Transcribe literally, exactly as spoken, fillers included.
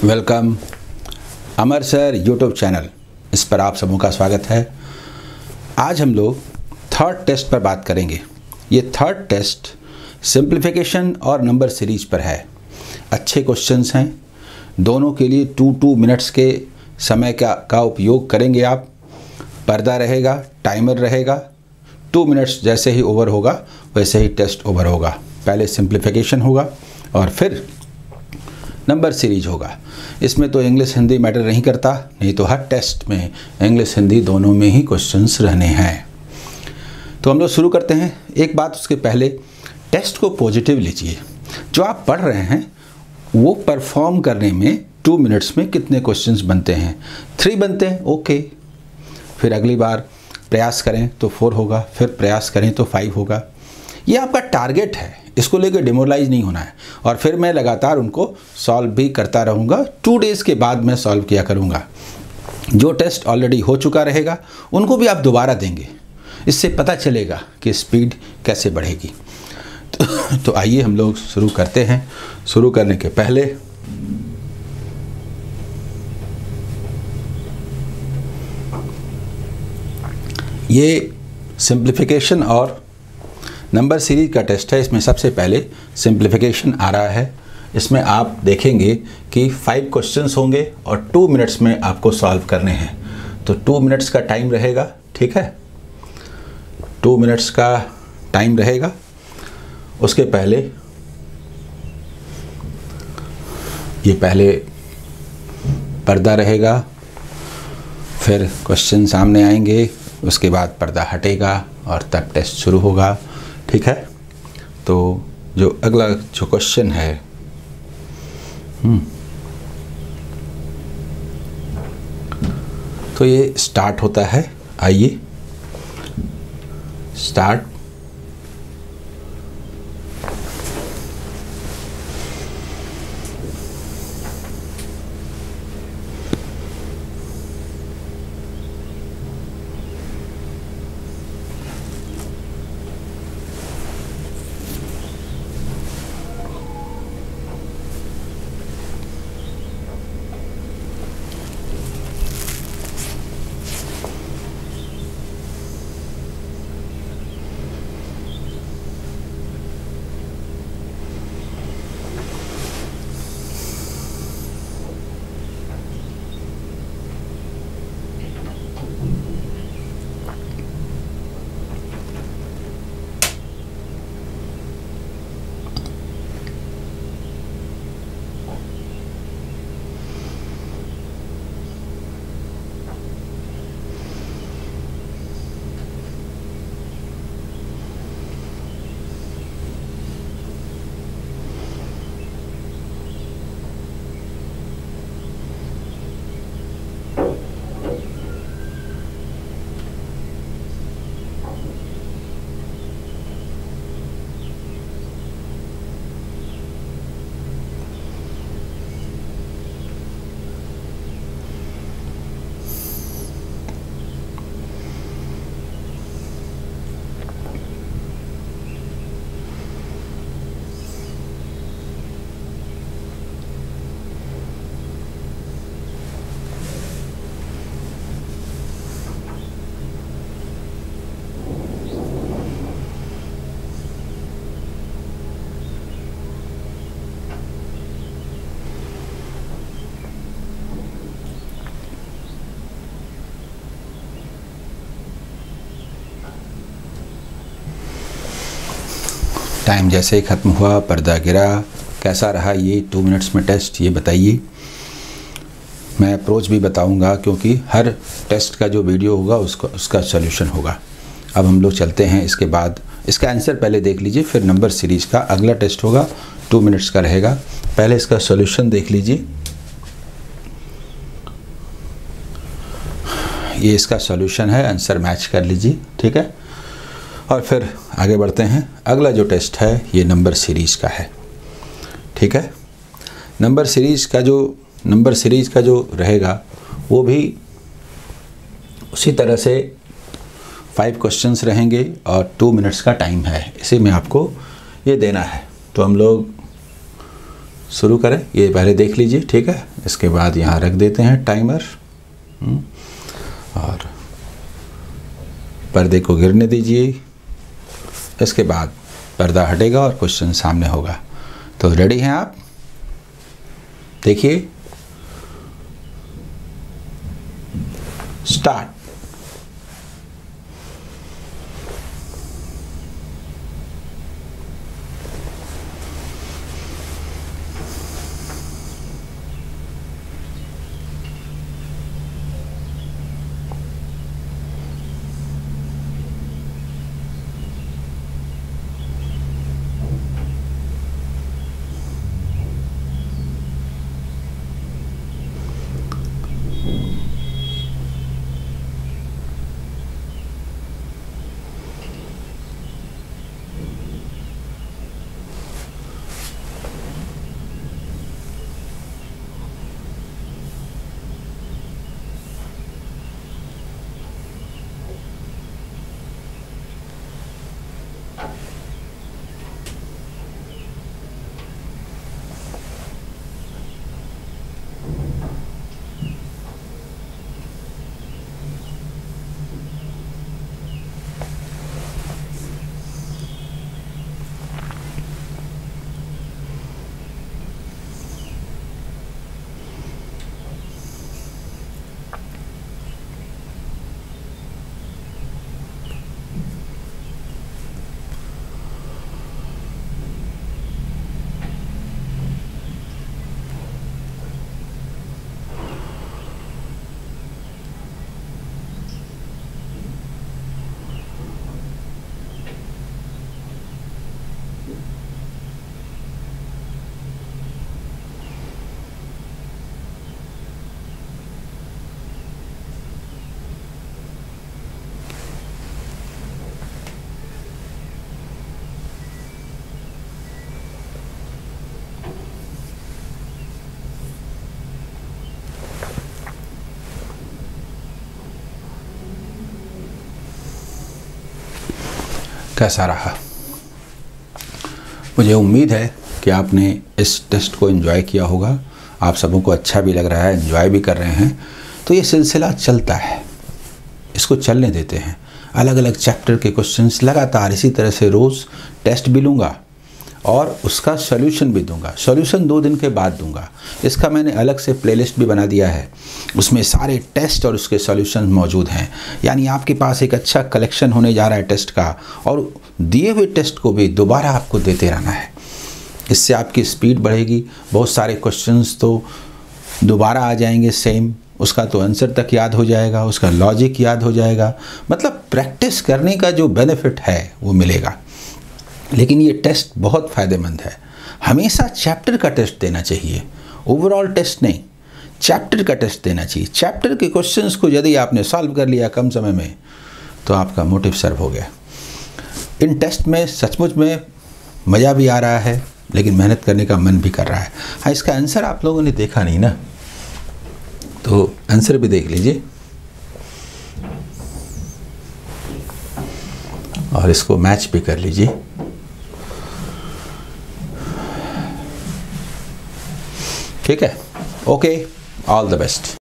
Welcome Amar sir YouTube channel, इस पर आप सबों का स्वागत है। आज हम लोग थर्ड टेस्ट पर बात करेंगे। ये थर्ड टेस्ट सिंप्लीफिकेशन और नंबर सीरीज पर है। अच्छे क्वेश्चंस हैं, दोनों के लिए टू टू मिनट्स के समय का का उपयोग करेंगे आप। पर्दा रहेगा, टाइमर रहेगा। टू मिनट्स जैसे ही ओवर होगा वैसे ही टेस्ट ओवर होगा। पहले सिंप्लीफिकेशन होगा और फिर नंबर सीरीज होगा। इसमें तो इंग्लिश हिंदी मैटर नहीं करता, नहीं तो हर टेस्ट में इंग्लिश हिंदी दोनों में ही क्वेश्चंस रहने हैं। तो हम लोग शुरू करते हैं। एक बात उसके पहले, टेस्ट को पॉजिटिव लीजिए। जो आप पढ़ रहे हैं वो परफॉर्म करने में टू मिनट्स में कितने क्वेश्चंस बनते हैं? थ्री बनते हैं, ओके। फिर अगली बार प्रयास करें तो फोर होगा, फिर प्रयास करें तो फाइव होगा। ये आपका टारगेट है, इसको लेकर डिमोरलाइज नहीं होना है। और फिर मैं लगातार उनको सॉल्व भी करता रहूँगा। टू डेज़ के बाद मैं सॉल्व किया करूँगा। जो टेस्ट ऑलरेडी हो चुका रहेगा उनको भी आप दोबारा देंगे। इससे पता चलेगा कि स्पीड कैसे बढ़ेगी। तो, तो आइए हम लोग शुरू करते हैं। शुरू करने के पहले ये सिंप्लीफिकेशन और नंबर सीरीज का टेस्ट है। इसमें सबसे पहले सिंप्लीफिकेशन आ रहा है। इसमें आप देखेंगे कि फाइव क्वेश्चंस होंगे और टू मिनट्स में आपको सॉल्व करने हैं। तो टू मिनट्स का टाइम रहेगा, ठीक है। टू मिनट्स का टाइम रहेगा। उसके पहले ये पहले पर्दा रहेगा, फिर क्वेश्चन सामने आएंगे, उसके बाद पर्दा हटेगा और तब टेस्ट शुरू होगा, ठीक है। तो जो अगला जो क्वेश्चन है, हम्म तो ये स्टार्ट होता है। आइए स्टार्ट। टाइम जैसे ही ख़त्म हुआ, पर्दा गिरा। कैसा रहा ये टू मिनट्स में टेस्ट, ये बताइए। मैं अप्रोच भी बताऊंगा क्योंकि हर टेस्ट का जो वीडियो होगा उसका उसका सॉल्यूशन होगा। अब हम लोग चलते हैं। इसके बाद इसका आंसर पहले देख लीजिए, फिर नंबर सीरीज का अगला टेस्ट होगा, टू मिनट्स का रहेगा। पहले इसका सॉल्यूशन देख लीजिए। ये इसका सॉल्यूशन है, आंसर मैच कर लीजिए, ठीक है। और फिर आगे बढ़ते हैं। अगला जो टेस्ट है ये नंबर सीरीज़ का है, ठीक है। नंबर सीरीज़ का जो नंबर सीरीज़ का जो रहेगा वो भी उसी तरह से फाइव क्वेश्चंस रहेंगे और टू मिनट्स का टाइम है। इसी में आपको ये देना है। तो हम लोग शुरू करें। ये पहले देख लीजिए, ठीक है। इसके बाद यहाँ रख देते हैं टाइमर और पर्दे को गिरने दीजिए। इसके बाद पर्दा हटेगा और क्वेश्चन सामने होगा। तो रेडी हैं आप? देखिए, स्टार्ट। कैसा रहा? मुझे उम्मीद है कि आपने इस टेस्ट को एंजॉय किया होगा। आप सबों को अच्छा भी लग रहा है, एंजॉय भी कर रहे हैं। तो ये सिलसिला चलता है, इसको चलने देते हैं। अलग अलग चैप्टर के क्वेश्चंस लगातार इसी तरह से रोज़ टेस्ट भी लूँगा और उसका सॉल्यूशन भी दूंगा। सॉल्यूशन दो दिन के बाद दूंगा। इसका मैंने अलग से प्लेलिस्ट भी बना दिया है, उसमें सारे टेस्ट और उसके सॉल्यूशन मौजूद हैं। यानी आपके पास एक अच्छा कलेक्शन होने जा रहा है टेस्ट का, और दिए हुए टेस्ट को भी दोबारा आपको देते रहना है। इससे आपकी स्पीड बढ़ेगी। बहुत सारे क्वेश्चंस तो दोबारा आ जाएंगे सेम, उसका तो आंसर तक याद हो जाएगा, उसका लॉजिक याद हो जाएगा। मतलब प्रैक्टिस करने का जो बेनिफिट है वो मिलेगा। लेकिन ये टेस्ट बहुत फ़ायदेमंद है। हमेशा चैप्टर का टेस्ट देना चाहिए, ओवरऑल टेस्ट नहीं, चैप्टर का टेस्ट देना चाहिए। चैप्टर के क्वेश्चंस को यदि आपने सॉल्व कर लिया कम समय में तो आपका मोटिव सर्व हो गया। इन टेस्ट में सचमुच में मज़ा भी आ रहा है, लेकिन मेहनत करने का मन भी कर रहा है। हाँ, इसका आंसर आप लोगों ने देखा नहीं ना, तो आंसर भी देख लीजिए और इसको मैच भी कर लीजिए। ठीक है, ओके, ऑल द बेस्ट।